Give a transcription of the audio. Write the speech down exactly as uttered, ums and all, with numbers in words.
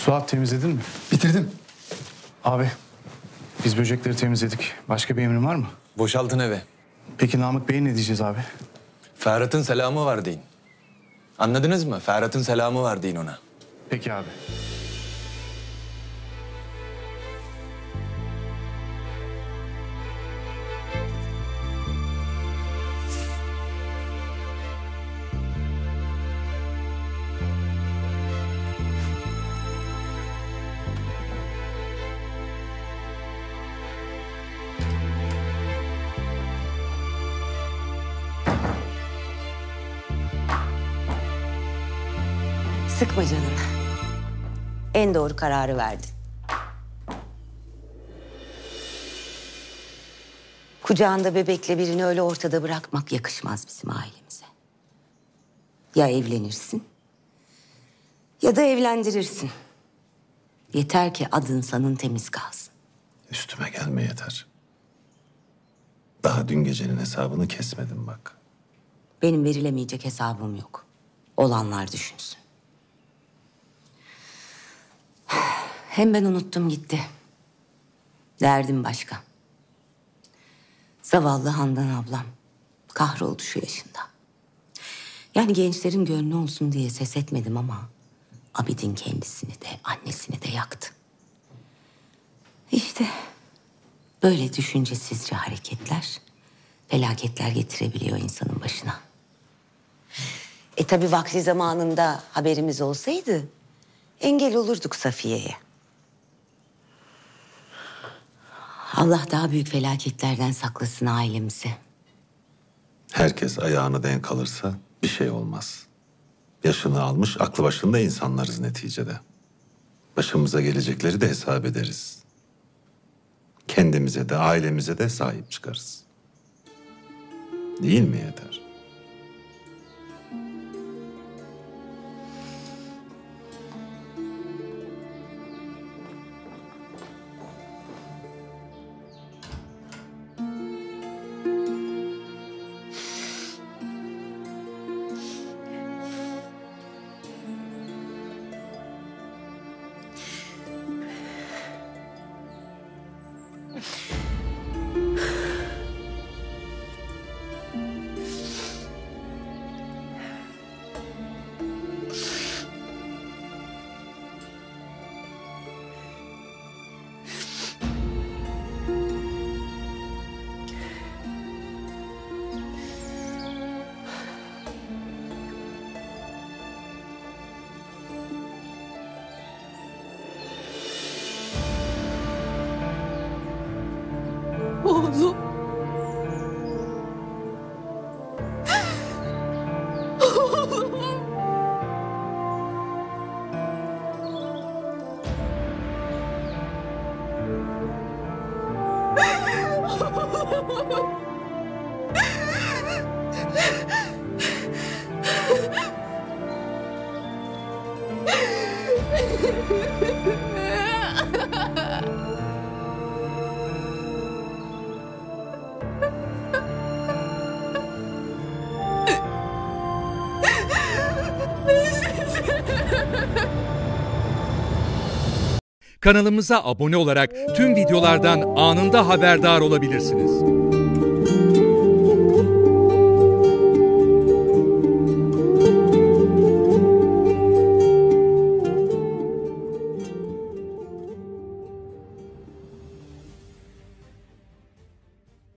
Suat, temizledin mi? Bitirdim. Abi, biz böcekleri temizledik. Başka bir emrin var mı? Boşaltın evi. Peki Namık Bey'e ne diyeceğiz abi? Ferhat'ın selamı var deyin. Anladınız mı? Ferhat'ın selamı var deyin ona. Peki abi. Sıkma canını. En doğru kararı verdin. Kucağında bebekle birini öyle ortada bırakmak yakışmaz bizim ailemize. Ya evlenirsin ya da evlendirirsin. Yeter ki adın sanın temiz kalsın. Üstüme gelme yeter. Daha dün gecenin hesabını kesmedim bak. Benim verilemeyecek hesabım yok. Olanlar düşünsün. Hem ben unuttum gitti. Derdim başka. Zavallı Handan ablam kahroldu şu yaşında. Yani gençlerin gönlü olsun diye ses etmedim ama Abidin kendisini de annesini de yaktı. İşte böyle düşüncesizce hareketler felaketler getirebiliyor insanın başına. E tabii vakti zamanında haberimiz olsaydı engel olurduk Safiye'ye. Allah daha büyük felaketlerden saklasın ailemizi. Herkes ayağını denk alırsa bir şey olmaz. Yaşını almış, aklı başında insanlarız neticede. Başımıza gelecekleri de hesap ederiz. Kendimize de, ailemize de sahip çıkarız. Değil mi yeter? Oğlum. Oğlum. Kanalımıza abone olarak tüm videolardan anında haberdar olabilirsiniz.